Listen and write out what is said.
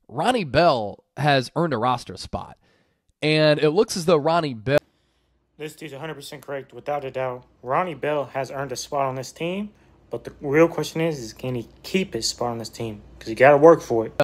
Ronnie Bell has earned a roster spot. And it looks as though Ronnie Bell. This dude's 100% correct, without a doubt. Ronnie Bell has earned a spot on this team, but the real question is can he keep his spot on this team? Because he got to work for it.